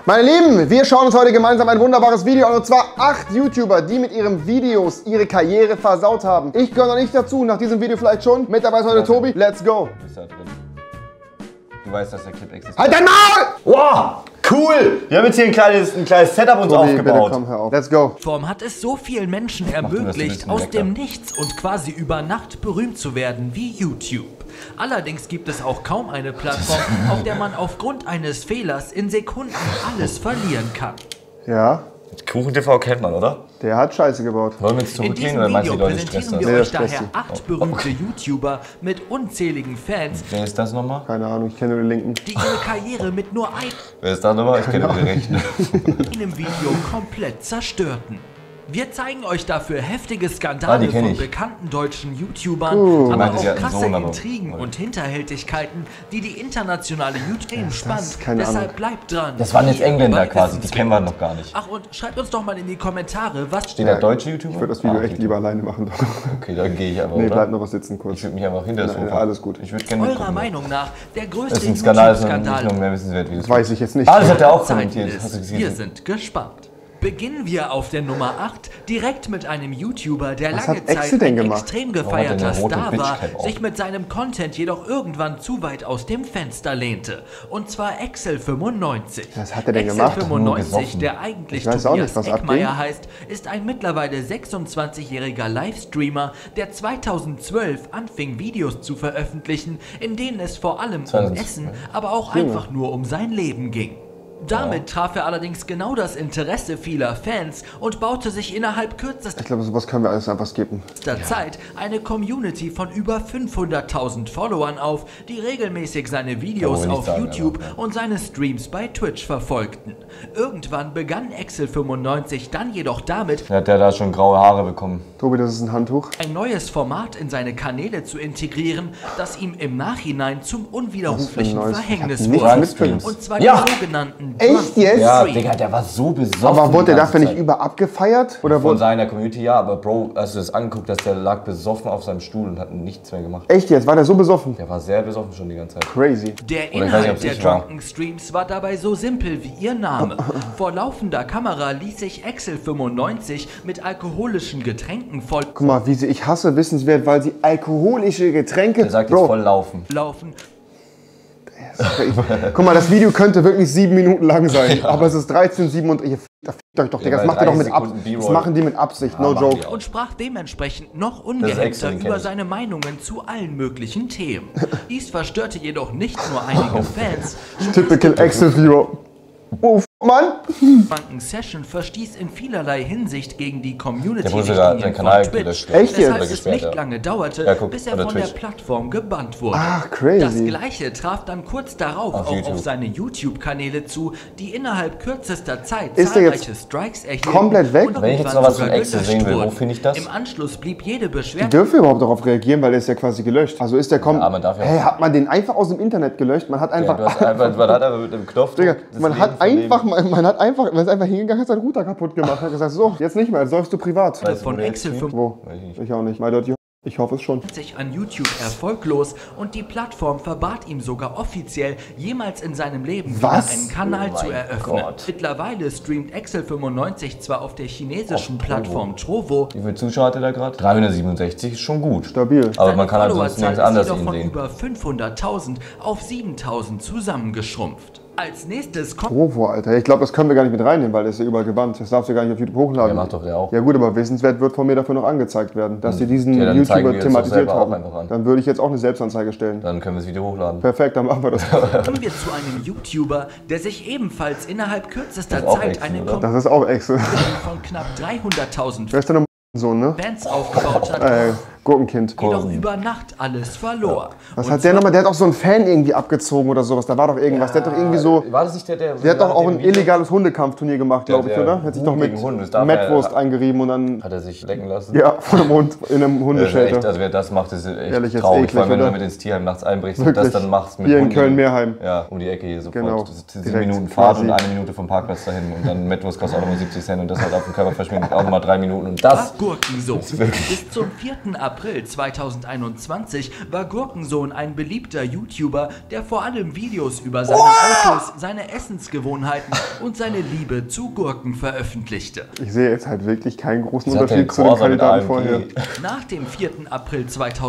Meine Lieben, wir schauen uns heute gemeinsam ein wunderbares Video an, und zwar 8 YouTuber, die mit ihren Videos ihre Karriere versaut haben. Ich gehöre noch nicht dazu, nach diesem Video vielleicht schon. Mit dabei ist heute Tobi. Let's go. Du bist da drin. Du weißt, dass der Clip existiert. Halt dein Maul! Wow, cool! Wir haben jetzt hier ein kleines Setup uns Tobi, aufgebaut. bitte komm, hör auf. Let's go. Plattform hat es so vielen Menschen ermöglicht, aus dem Nichts und quasi über Nacht berühmt zu werden wie YouTube. Allerdings gibt es auch kaum eine Plattform, auf der man aufgrund eines Fehlers in Sekunden alles verlieren kann. Ja, KuchenTV kennt man, oder? der hat Scheiße gebaut. Wollen wir jetzt In zurückgehen diesem oder meinst du, Video die Leute stressen präsentieren das? wir Nee, euch das daher stresst 8 berühmte YouTuber mit unzähligen Fans, Wer ist das nochmal? Keine Ahnung, ich kenne nur den Linken. die ihre Karriere mit nur Wer ist das nochmal? Ich kenne nur den rechten. einem Video komplett zerstörten. Wir zeigen euch dafür heftige Ah, Skandale die kenn von ich. bekannten deutschen YouTubern, Ich aber meinte, sie auch hatten einen krasse Sohn, aber- Intrigen und Hinterhältigkeiten, die die internationale YouTube das spannen. ist keine Deshalb Ahnung. bleibt dran. Das waren jetzt Hier Engländer bei quasi, die Wissenswert. kennen wir noch gar nicht. Ach, und schreibt uns doch mal in die Kommentare, was Steht da deutsche YouTuber? Ich würde das Video Ah, echt lieber alleine machen. Okay, dann gehe ich aber, Nee, oder? bleib noch was sitzen kurz. Ich würde mich einfach hinter das Nein, Sofa. alles gut. Ich würde gerne eurer mitgucken. Meinung nach der Das größte ist ein Skandal, das ist YouTube-Skandal nicht noch mehr wissenswert, wie das Weiß ich jetzt nicht. Ah, das hat er auch Zeiten kommentiert. Hast du ist. gesehen? Wir sind gespannt. Beginnen wir auf der Nummer 8 direkt mit einem YouTuber, der Was lange hat Exe Zeit denn ein gemacht? extrem Warum hat er gefeierter eine rote Star war, Bitchcap auf? sich mit seinem Content jedoch irgendwann zu weit aus dem Fenster lehnte. Und zwar Excel95. Was hat er denn gemacht? Nur Excel95, gesoffen. der eigentlich Ich weiß auch Tobias nicht, was Eckmeier abging. heißt, ist ein mittlerweile 26-jähriger Livestreamer, der 2012 anfing, Videos zu veröffentlichen, in denen es vor allem um 2012. Essen, aber auch einfach nur um sein Leben ging. Damit traf er allerdings genau das Interesse vieler Fans und baute sich innerhalb kürzester Ich glaube, sowas können wir alles einfach skippen. Zeit eine Community von über 500.000 Followern auf, die regelmäßig seine Videos Kann man nicht auf sagen, YouTube aber, ja. und seine Streams bei Twitch verfolgten. Irgendwann begann Excel95 dann jedoch damit, Der hat ja da schon graue Haare bekommen. Tobi, das ist ein Handtuch. ein neues Format in seine Kanäle zu integrieren, das ihm im Nachhinein zum unwiderruflichen Was für ein neues- Verhängnis Ich hab nichts wurde. mitgekriegt. Und zwar Ja. die sogenannten Echt jetzt? Ja, Stream. Digga, der war so besoffen. Aber wurde die er ganze dafür nicht Zeit. über abgefeiert? Oder Von wurde... seiner Community, ja, aber Bro, hast du das angeguckt, dass der lag besoffen auf seinem Stuhl und hat nichts mehr gemacht. Echt jetzt? War der so besoffen? Der war sehr besoffen schon die ganze Zeit. Crazy. Der Oder ich weiß nicht, Inhalt ob's der ich war. Drunken Streams war dabei so simpel wie ihr Name. Vor laufender Kamera ließ sich Excel95 mit alkoholischen Getränken Guck mal, wie sie... Ich hasse Wissenswert, weil sie alkoholische Getränke... Der sagt jetzt voll laufen. volllaufen. Guck mal, das Video könnte wirklich 7 Minuten lang sein. Aber es ist 13:37 und... Ihr fickt euch doch, Digga. Das weil macht ihr doch 30 mit Sekunden Absicht. Das B-Roll. machen die mit Absicht. No machen joke. die auch. Und sprach dementsprechend noch ist ungehemmter Excel, den kenn über ich. seine Meinungen zu allen möglichen Themen. Dies verstörte jedoch nicht nur einige Fans. Typical Excel-Viewer. Oh, Mann. Drunken Session verstieß in vielerlei Hinsicht gegen die Der wurde sogar Community-Richtlinien seinen Kanal von Twitch. gelöscht. Echt jetzt? Weshalb Oder es gesperrt, nicht ja. lange dauerte, Ja, guck, bis er oder von der Twitch. Plattform gebannt wurde. Ach, crazy. Das gleiche traf dann kurz darauf auch YouTube. auf seine YouTube-Kanäle zu, die innerhalb kürzester Zeit Ist der jetzt zahlreiche Strikes erhielten. komplett weg? und Wenn ich jetzt irgendwann noch was von sogar Excel gelöscht sehen will, wo wurden. finde ich das? Im Anschluss blieb jede Die Beschwerde dürfen überhaupt darauf reagieren, weil der ist ja quasi gelöscht. Also ist der Ja, man darf ja Hey, auch. hat man den einfach aus dem Internet gelöscht? Man hat Ja, einfach... du hast einfach, man hat aber mit dem Knopf. Digga, man hat einfach, man ist einfach hingegangen, hat seinen Router kaputt gemacht, hat gesagt, so, jetzt nicht mehr, jetzt läufst du privat. Weißt du, von wo der Excel jetzt 5 Wo? Weiß ich nicht. Ich auch nicht. Ich hoffe es schon. sich an YouTube erfolglos und die Plattform verbat ihm sogar offiziell, jemals in seinem Leben Was? wieder einen Kanal Oh zu mein eröffnen. Gott. Mittlerweile streamt Excel95 zwar auf der chinesischen Auf Trovo. Plattform Trovo. Wie viele Zuschauer hat er da gerade? 367 ist schon gut. Stabil. Aber man kann halt sonst Followerzahl nichts ist anderes jedoch ihn von sehen. über 500.000 auf 7.000 zusammengeschrumpft. Als nächstes kommt Provo, Alter. Ich glaube, das können wir gar nicht mit reinnehmen, weil das ist ja überall gebannt. Das darfst du gar nicht auf YouTube hochladen. Ja, macht doch der auch. Ja gut, aber Wissenswert wird von mir dafür noch angezeigt werden, dass sie diesen Ja, dann zeigen YouTuber wir uns doch thematisiert selber auch haben. einfach an. Dann würde ich jetzt auch eine Selbstanzeige stellen. Dann können wir das Video hochladen. Perfekt, dann machen wir das. wir zu einem YouTuber, der sich ebenfalls innerhalb kürzester Das ist auch Zeit Excel, eine oder? Community Das ist auch Excel. von knapp 300.000 Wer ist denn der Sohn, ne? Fans aufgebaut hat, Gurkenkind. jedoch über Nacht alles verlor. Was Und hat der zwar- nochmal? Der hat auch so einen Fan irgendwie abgezogen oder sowas. Da war doch irgendwas. Der hat doch irgendwie so... War das nicht der Der hat doch auch ein illegales Hundekampfturnier gemacht, glaube ich, der oder? Hat sich doch Hund mit gegen Hund, das darf Mettwurst er- eingerieben und dann... Hat er sich lecken lassen? Ja, von einem Hund in einem Das ist echt, Hundeshelter. also wer das macht, ist echt Ehrlich, jetzt traurig. eklig, Vor allem, wenn du oder? damit ins Tierheim nachts einbrichst und Wirklich. das dann machst mit Hier in Hunden. Köln-Meerheim. Ja, um die Ecke hier sofort. Genau. Das ist 7 Direkt Minuten Fahrt quasi. und 1 Minute vom Parkplatz dahin. Und dann Mettwurst kostet auch nochmal 70 Cent und das halt auf dem Körper verschwindet auch nochmal 3 Minuten. Und das Gurkensohn. Bis zum 4. April 2021 war Gurkensohn ein beliebter YouTuber, der vor allem Videos über seine Autos, seine Essensgewohnheiten und seine Liebe zu Gurken veröffentlichte. Ich sehe jetzt halt wirklich keinen großen Unterschied zu dem Kandidaten vorher. Nach dem 4. April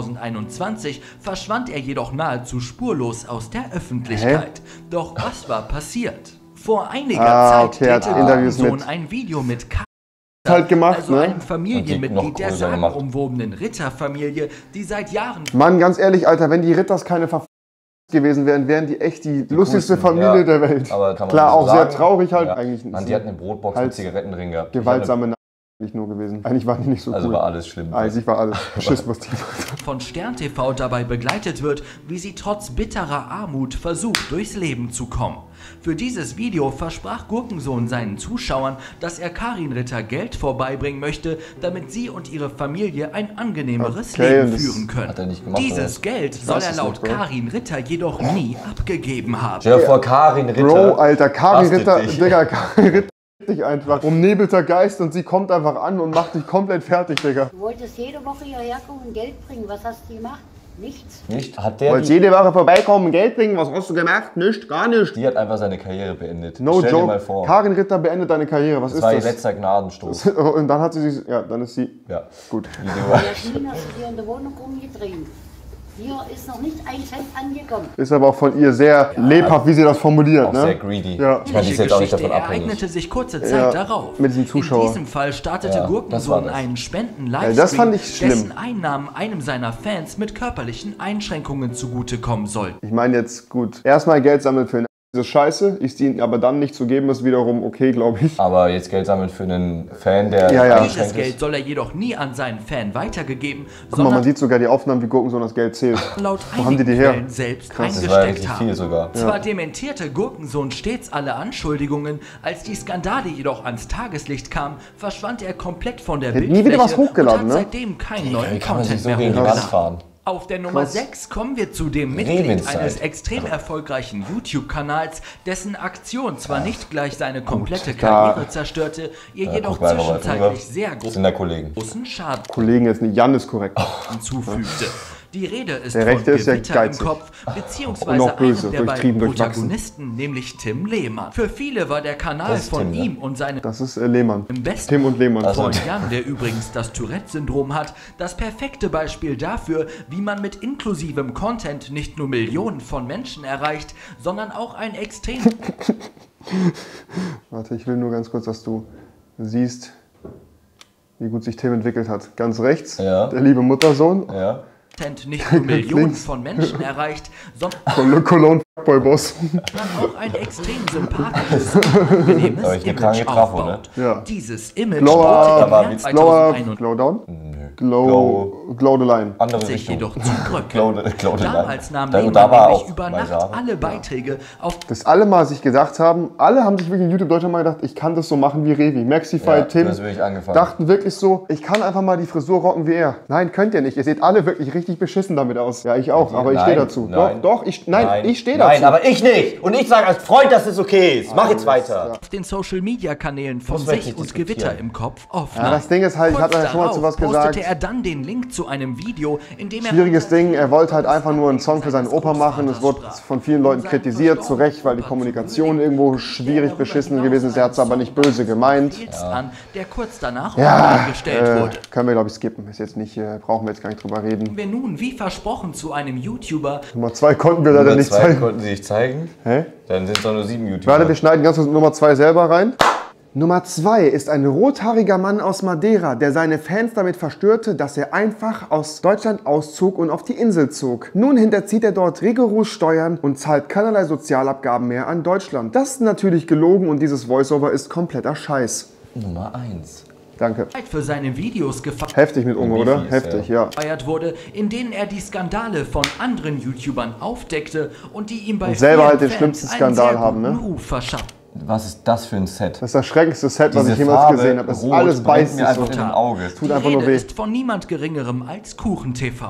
2021 verschwand er jedoch nahezu spurlos aus der Öffentlichkeit. Doch was war passiert? Vor einiger Zeit drehte Gurkensohn ein Video mit halt gemacht, also einem Familienmitglied der sagenumwobenen Ritterfamilie, die seit Jahren... Mann, ganz ehrlich, Alter, wenn die Ritters keine gewesen wären, wären die echt die lustigste Familie der Welt. Aber kann man klar, auch sagen, sehr traurig halt. Eigentlich Mann, die hatten eine Brotbox mit Zigaretten drin gehabt. Gewaltsame nicht nur gewesen. Eigentlich waren die nicht so cool. Also war alles schlimm. Eigentlich war alles Schismus-Team. Von Stern TV dabei begleitet wird, wie sie trotz bitterer Armut versucht, durchs Leben zu kommen. Für dieses Video versprach Gurkensohn seinen Zuschauern, dass er Karin Ritter Geld vorbeibringen möchte, damit sie und ihre Familie ein angenehmeres Leben führen können. Hat er nicht gemacht, Dieses Geld soll er laut Karin Ritter jedoch nie abgegeben haben. Stell dir vor, Karin Ritter. Bro, Alter, Karin Ritter, Digga, Karin Ritter dich einfach. Umnebelter Geist und sie kommt einfach an und macht dich komplett fertig, Digga. Du wolltest jede Woche hierher kommen und Geld bringen. Was hast du gemacht? Nichts. Nicht? Hat der Wolltest jede Woche vorbeikommen und Geld bringen? Was hast du gemacht? Nicht, gar nicht. Die hat einfach seine Karriere beendet. No Stell joke. dir mal vor. Karin Ritter beendet deine Karriere. Was ist das? Das war ihr letzter Gnadenstoß. Und dann hat sie sich, ja, dann ist sie, ja, gut. Jasmin, hast du dir in der Wohnung rumgedreht. Hier ist noch nicht ein Cent angekommen. Ist aber auch von ihr sehr lebhaft, wie sie das formuliert. Auch ne? sehr greedy. Ja. Die Geschichte ereignete sich kurze Zeit darauf. Mit diesem Zuschauer. In diesem Fall startete Gurkensohn einen Spenden-Livestream, das fand ich schlimm. dessen Einnahmen einem seiner Fans mit körperlichen Einschränkungen zugutekommen sollten. Ich meine jetzt, gut, erstmal Geld sammeln für diese Scheiße, ist die aber dann nicht zu geben, ist wiederum okay, glaube ich. Aber jetzt Geld sammeln für einen Fan, der Dieses Geld soll er jedoch nie an seinen Fan weitergegeben, Guck mal, man sieht sogar die Aufnahmen, wie Gurkensohn das Geld zählt. laut Wo haben die her? Quellen selbst das war eingesteckt richtig haben. viel sogar. Zwar dementierte Gurkensohn stets alle Anschuldigungen, als die Skandale jedoch ans Tageslicht kamen, verschwand er komplett von der Bildfläche nie wieder was hochgeladen, und hat ne? seitdem keinen neuen Wie kann man sich Content so mehr gegen die Wand hochgeladen. fahren? Auf der Nummer 6 kommen wir zu dem Mitglied Lebenszeit. eines extrem erfolgreichen YouTube-Kanals, dessen Aktion zwar nicht gleich seine komplette Karriere zerstörte, ihr jedoch zwischenzeitlich sehr großen Schaden Kollegen ist nicht, Jan ist korrekt. zufügte. Die Rede ist der von Rechte ist ja Gewitter im geizig. Kopf, Und beziehungsweise noch böse, einem der durchtrieben, beiden durchwachsen. Protagonisten, nämlich Tim Lehmann. Für viele war der Kanal von ihm und seinem Das ist Lehmann. besten Tim und Lehmann. Freund Jan, der übrigens das Tourette-Syndrom hat, das perfekte Beispiel dafür, wie man mit inklusivem Content nicht nur Millionen von Menschen erreicht, sondern auch ein extrem... Warte, ich will nur ganz kurz, dass du siehst, wie gut sich Tim entwickelt hat. Ganz rechts, der liebe Muttersohn. Ja. Nicht nur Millionen von Menschen erreicht, sondern Cologne Boy Boss. auch ein extrem sympathisches, angenehmes Image aufbaut. Ne? Ja. Dieses Image Glow down? Glow the line. sich jedoch zu Bröcke. Damals nahmen da Lehmann war nämlich auch über Nacht alle Beiträge auf... Das alle mal sich gedacht haben, alle haben sich wirklich in YouTube Deutschland mal gedacht, ich kann das so machen wie Revi. Maxify, Tim, dachten wirklich so, ich kann einfach mal die Frisur rocken wie er. Nein, könnt ihr nicht. Ihr seht alle wirklich richtig beschissen damit aus. Ja, ich auch, aber ich stehe dazu. Ich stehe dazu. Nein, aber ich nicht. Und ich sage als Freund, dass es okay ist. Mach jetzt weiter. Auf den Social-Media-Kanälen von sich und Gewitter im Kopf aufnahm. Ja, das Ding ist halt, ich hatte ja schon mal zu was gesagt. Postete er dann den Link zu einem Video, in dem er... Schwieriges Ding, er wollte halt einfach nur einen Song für seinen Opa machen. Es wurde von vielen Leuten kritisiert, zu Recht, weil die Kommunikation irgendwo schwierig beschissen gewesen ist. Er hat es aber nicht böse gemeint. Der kurz danach online gestellt wurde. Können wir, glaube ich, skippen. Ist jetzt nicht, brauchen wir jetzt gar nicht drüber reden. Wir nun, wie versprochen, zu einem YouTuber... Nummer 2 konnten wir leider nicht zeigen. Konnten sie nicht zeigen? Hä? Dann sind es doch nur 7 YouTuber. Warte, wir schneiden ganz kurz Nummer 2 selber rein. Nummer 2 ist ein rothaariger Mann aus Madeira, der seine Fans damit verstörte, dass er einfach aus Deutschland auszog und auf die Insel zog. Nun hinterzieht er dort rigoros Steuern und zahlt keinerlei Sozialabgaben mehr an Deutschland. Das ist natürlich gelogen und dieses Voiceover ist kompletter Scheiß. Nummer 1. Danke. Für seine Videos Heftig mit Unge, oder? Heftig, ja. Gefeiert wurde, in denen er die Skandale von anderen YouTubern aufdeckte und die ihm bei und selber halt den Fans schlimmsten Skandal haben, ne? Ruf verschafften. Was ist das für ein Set? Das ist das schrecklichste Set, was ich jemals gesehen habe. Das ist alles beißt mir einfach in den Auge. Tut einfach nur weh. Ist von niemand Geringerem als KuchenTV.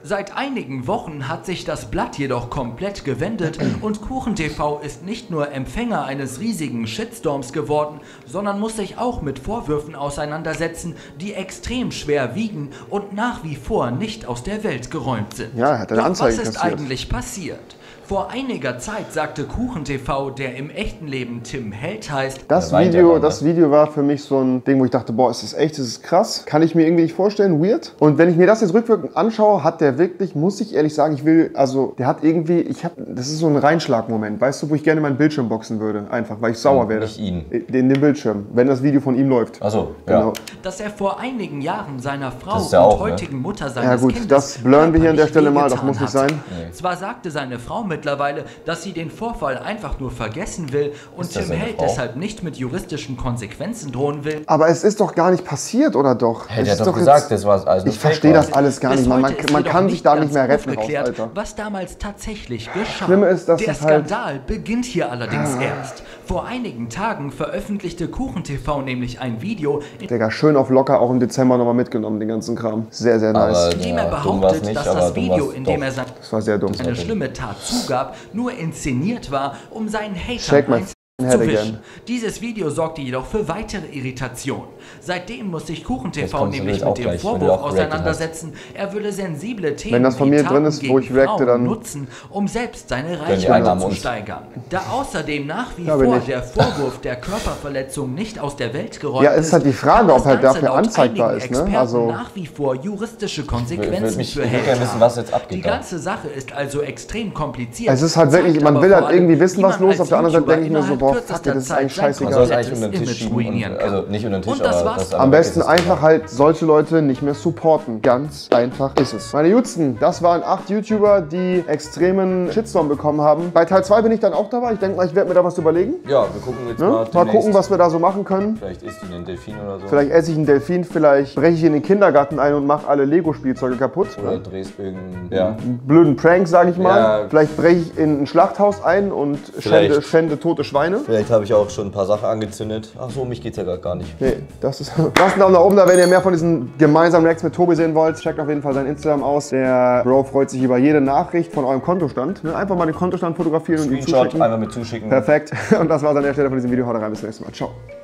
Seit einigen Wochen hat sich das Blatt jedoch komplett gewendet und KuchenTV ist nicht nur Empfänger eines riesigen Shitstorms geworden, sondern muss sich auch mit Vorwürfen auseinandersetzen, die extrem schwer wiegen und nach wie vor nicht aus der Welt geräumt sind. Ja, er hat eine Doch Anzeige was ist kassiert. eigentlich passiert? Vor einiger Zeit sagte KuchenTV, der im echten Leben Tim Held heißt, Das weint ja Video, dann, das Video war für mich so ein Ding, wo ich dachte, boah, ist das echt, ist das krass? Kann ich mir irgendwie nicht vorstellen, weird. Und wenn ich mir das jetzt rückwirkend anschaue, hat der wirklich, muss ich ehrlich sagen, der hat irgendwie, das ist so ein Reinschlagmoment, weißt du, wo ich gerne meinen Bildschirm boxen würde, einfach, weil ich sauer werde. Nicht ihn. In den Bildschirm, wenn das Video von ihm läuft. Achso, ja. Genau. dass er vor einigen Jahren seiner Frau Das ist ja und auch, ne? heutigen Mutter seines Ja gut, Kindes das blurren wir hier an der Stelle mal, das wehgetan muss nicht hat. sein. Zwar sagte seine Frau mittlerweile, dass sie den Vorfall einfach nur vergessen will und Ist das Tim seine Held Frau? deshalb nicht mit juristischen Konsequenzen drohen will. Aber es ist doch gar nicht passiert, oder doch? Hey, Es der ist hat doch jetzt- gesagt, das war also Ich verstehe das alles gar Bis nicht, man heute ist man jedoch kann sich da nicht ganz mehr retten raus, aufgeklärt, Alter. was damals tatsächlich geschah. Schlimme ist, dass Der das halt- Skandal beginnt hier allerdings erst. Vor einigen Tagen veröffentlichte KuchenTV nämlich ein Video, in Digga, schön auf locker auch im Dezember nochmal mitgenommen, den ganzen Kram. Sehr, sehr nice. Aber dem er ja, dumm war's behauptet, nicht, dass aber das dumm Video, war's in dem doch. er seine Das war sehr dumm. eine schlimme Tat zugab, nur inszeniert war, um seinen Shake Hatern my eins head zu again. wischen. Dieses Video sorgte jedoch für weitere Irritation. Seitdem muss sich Jetzt KuchenTV kommst du nämlich jetzt auch mit dem gleich, wenn du Vorwurf auch reacted auseinandersetzen, er würde sensible Themen Wenn das von wie mir Taten drin ist, wo gegen ich reacte, Frauen dann- nutzen, um selbst seine die Reichweite Einnahmen zu uns. steigern. Da außerdem nach wie Ja, bin vor ich. der Vorwurf der Körperverletzung nicht aus der Welt geräumt Ja, es ist halt die Frage, kann das ob halt Ganze dafür laut anzeigbar einigen ist, ne? Experten Also- nach wie vor juristische Ich Konsequenzen würde mich für gerne Held wissen, haben. was jetzt abgeht Die da. ganze Sache ist also extrem kompliziert. Es ist halt wirklich, zeigt man aber will vor halt allem, irgendwie wissen, wie was man los ist. Auf als der anderen Seite YouTuber denke ich mir so, innerhalb boah, kürzester fuck, das ist Zeit eigentlich sein scheißegal. Man soll es eigentlich komplettes unter den Tisch Image schieben. ruinieren Und, kann. also nicht unter den Tisch, Und das aber war's. das Am besten ist das einfach halt solche Leute nicht mehr supporten. Ganz einfach ist es. Meine Jutsten, das waren 8 YouTuber, die extremen Shitstorm bekommen haben. Bei Teil 2 bin ich dann auch dabei. Ich denke mal, ich werde mir da was überlegen. Ja, wir gucken jetzt Ne? mal Mal demnächst. gucken, was wir da so machen können. Vielleicht isst du den Delfin oder so. Vielleicht esse ich einen Delfin, vielleicht breche ich in den Kindergarten ein und mache alle Lego-Spielzeuge kaputt. Oder drehst irgendeinen... Ja. Einen blöden Prank, sage ich mal. Ja. Vielleicht breche ich in ein Schlachthaus ein und schände tote Schweine. Vielleicht habe ich auch schon ein paar Sachen angezündet. Ach so, mich geht's ja gar nicht. Nee, das ist. Lasst einen Daumen nach oben da, wenn ihr mehr von diesen gemeinsamen Reacts mit Tobi sehen wollt. Checkt auf jeden Fall sein Instagram aus. Der Bro freut sich über jede Nachricht von eurem Kontostand. Ne? Einfach mal den Kontostand fotografieren und ihn Screenshot zuschicken. einfach mit zuschicken. Perfekt. Und das war's an der Stelle von diesem Video. Haut rein, bis zum nächsten Mal. Ciao.